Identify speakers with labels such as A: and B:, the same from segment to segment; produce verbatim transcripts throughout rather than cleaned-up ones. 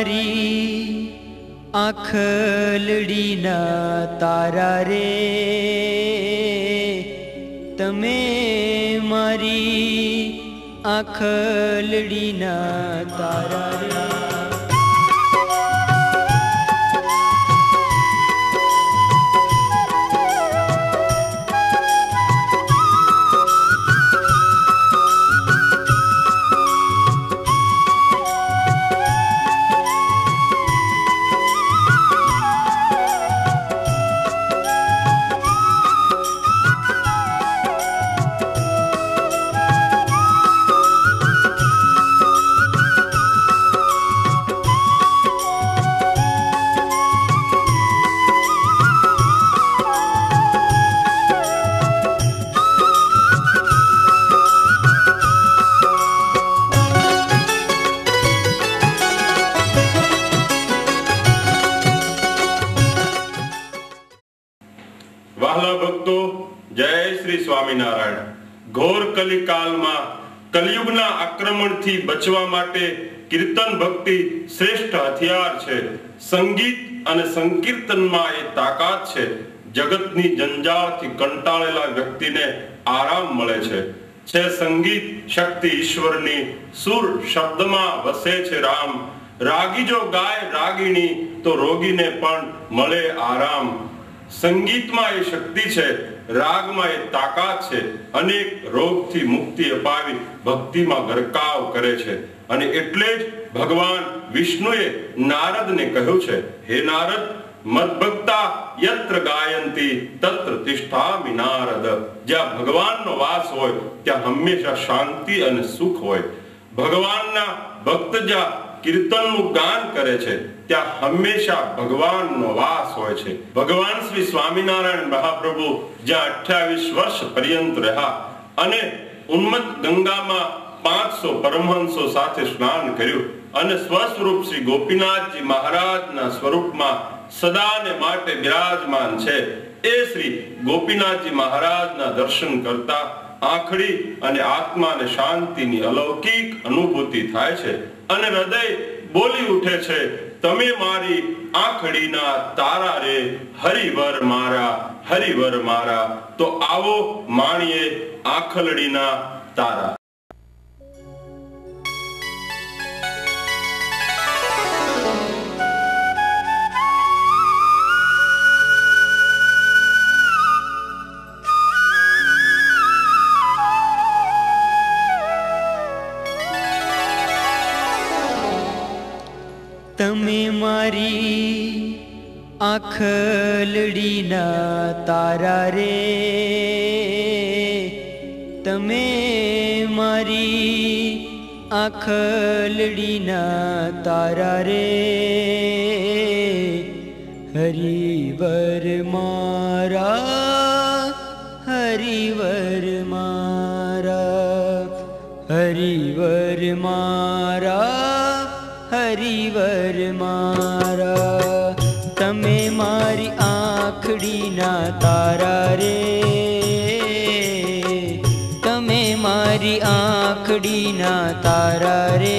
A: મારી આંખલડીના તારા રે, તમે મારી આંખલડીના તારા રે.
B: વહાલા ભક્તો, જય શ્રી સ્વામિનારાયણ. ઘોર કલિકાલમાં કલયુગના આક્રમણથી બચવા માટે કીર્તન ભક્તિ શ્રેષ્ઠ હથિયાર છે. સંગીત અને સંકીર્તનમાં એ તાકાત છે. જગતની જંજાળથી કંટાળેલા વ્યક્તિને આરામ મળે છે. છે સંગીત શક્તિ ઈશ્વરની, સુર શબ્દમાં વસે છે રામ. રાગી જો ગાય રાગીણી તો રોગીને પણ મળે આરામ. સંગીતમાં એ શક્તિ છે, રાગમાં એ તાકાત છે. અનેક રોગથી મુક્તિ અપાવી ભક્તિમાં ગરકાવ કરે છે. અને એટલે જ ભગવાન વિષ્ણુએ નારદને કહ્યું છે, હે નારદ, મદભક્તા યત્ર ગાયંતી તત્ર તિષ્ઠામિ નારદ. જ્યાં ભગવાનનો વાસ હોય ત્યાં હંમેશા શાંતિ અને સુખ હોય. ભગવાનના ભક્ત જ્યાં કીર્તનનું ગાન કરે છે ત્યાં હંમેશા ભગવાનનો વાસ હોય છે. ભગવાન શ્રી સ્વામિનારાયણ મહાપ્રભુ જ્યાં અઠ્યાવીસ વર્ષ પર્યંત રહ્યા અને ઉન્મત્ત ગંગામાં પાંચસો પરમહંસો સાથે સ્નાન કર્યું અને સ્વસ્વરૂપ શ્રી ગોપીનાથજી મહારાજના સ્વરૂપમાં સદાને માટે બિરાજમાન છે, એ શ્રી ગોપીનાથજી મહારાજના દર્શન કરતા આંખડી અને આત્માને શાંતિની અલૌકિક અનુભૂતિ થાય છે અને હૃદય બોલી ઉઠે છે, તમે મારી આંખડીના તારા રે, હરિવર મારા, હરિવર મારા. તો આવો માણીએ આંખલડીના તારા.
A: તમે મારી આંખલડીના તારા રે, તમે મારી આંખલડીના તારા રે. હરિવર મારા, હરિવર મારા, હરિવર મારા, હરિવર મારા. તમે મારી આંખડીના તારા રે, તમે મારી આંખડીના તારા રે.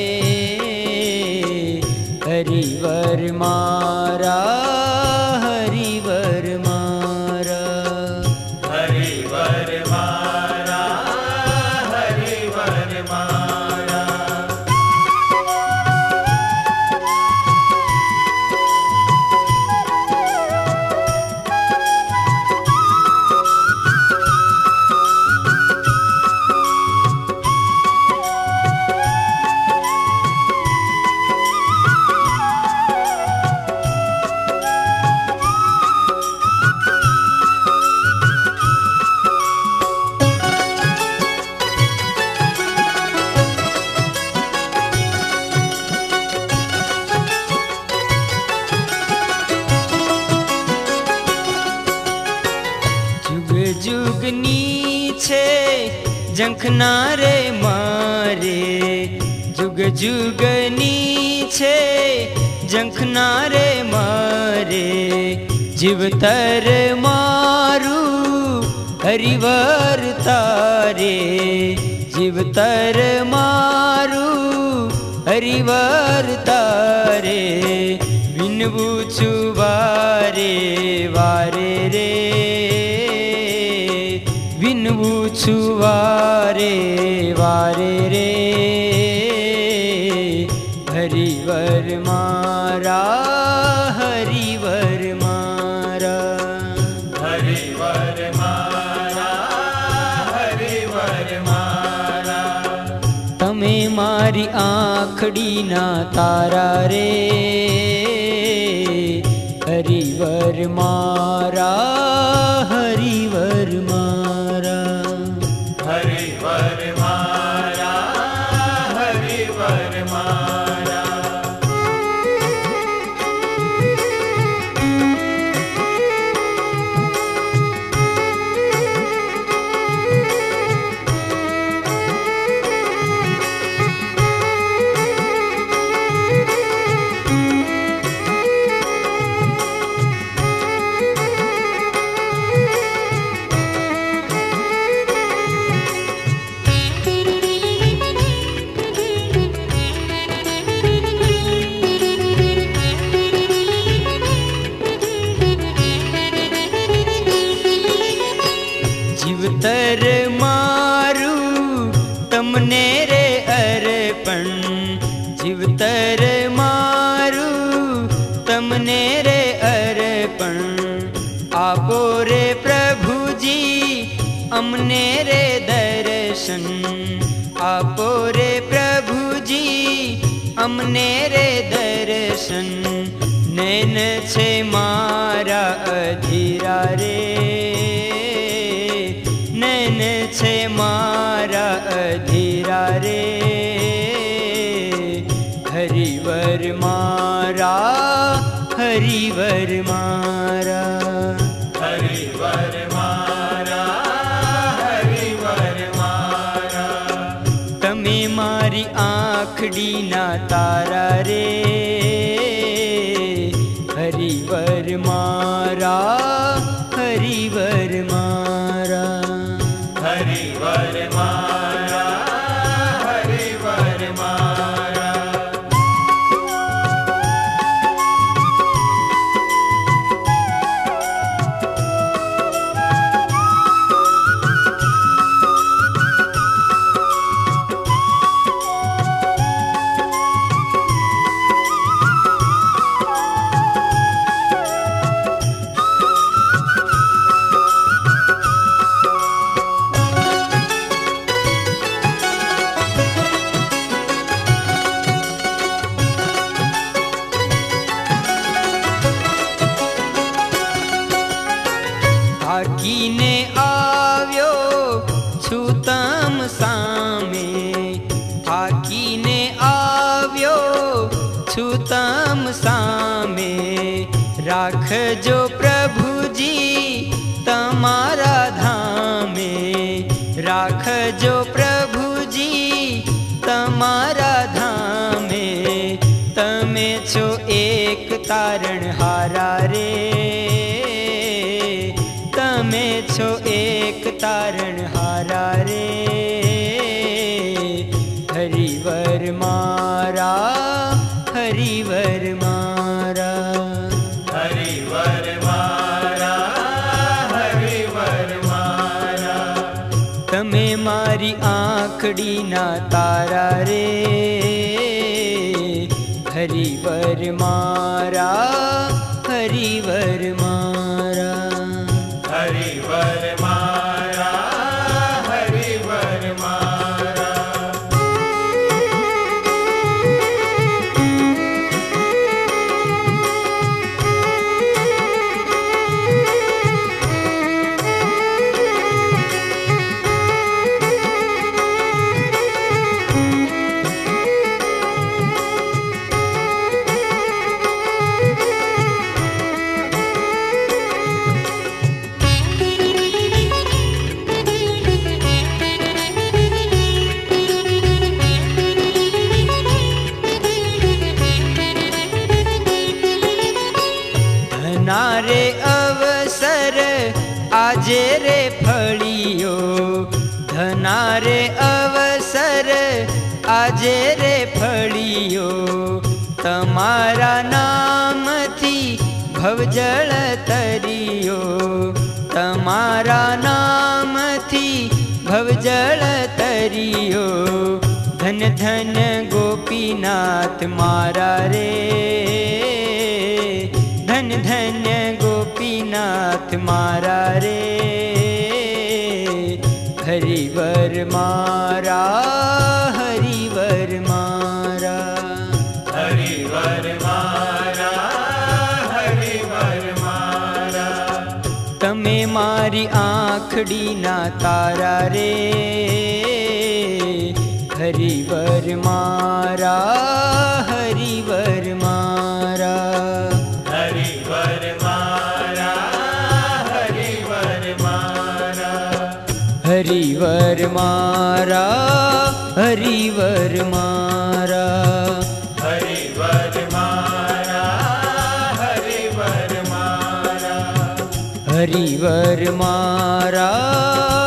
A: હરિવર મારા, હરિવર મારા, હરિવર મારા, હરિવર મારા. જુગની છે ઝંખના રે મારે, જુગ જુગની છે ઝંખના રે મારે. જીવતર મારું હરિવર તારે, જીવતર મારું हरिवर तारे विनवू छु वारे वारे रे विनवू छु वारे वारे रे हरिवर मारा हरिवर मारा
C: हरिवर मारा हरिवर मारा
A: तमे मारी आँखड़ी ना तारा रे हरिवर मारा हरिवर मारा
C: हरिवर मारा हरिवर मारा
A: जीवतर मारू तमने रे अर्पण जीवतर मारू तमने रे अर्पण आपो रे प्रभु जी अमने रे दर्शन आपो रे प्रभु जी अमने रे दर्शन नैन छे मारा अधीरा रे नैन छे मारा अधीरा रे हरिवर मारा हरिवर मारा
C: हरिवर मारा हरिवर मारा
A: तमे मारी आँखड़ी ना तारा रे हरिवर मारा हरिवर मारा
C: हरिवर मारा हरिवर मारा
A: थाकीने આવ્યો છું તમ સામે થાકીને આવ્યો છું તમ સામે રાખજો પ્રભુજી તમારા ધામે રાખજો પ્રભુજી તમારા ધામે તમે છો એક તારણહારા રે તમે છો એક તારણહારા રે હરિवर મારા હરિवर મારા
C: हरिवर मारा हरिवर मारा
A: તમે મારી આંખડી ના તારા રે હરિवर મારા હરિवर મારા
C: हरिवर मारा हरिवर मारा
A: नारे अवसर आजे रे फळियो धनारे अवसर आजे रे फळियो ભવજળ તરિયો તમારા નામથી ભવજળ તરિયો ધન ધન ગોપીનાથ મારા રે ધન ધન ગોપીનાથ મારા રે હરિવર મારા હરિવર મારા
C: હરિવર મારા હરિવર મારા
A: તમે મારી આંખડીના તારા રે હરિવર મારા હરિવર મારા
C: હરિવર મારા હરિવર મારા
A: હરિવર મારા હરિવર મારા
C: હરિવર મારા હરિવર મારા
A: હરિવર મારા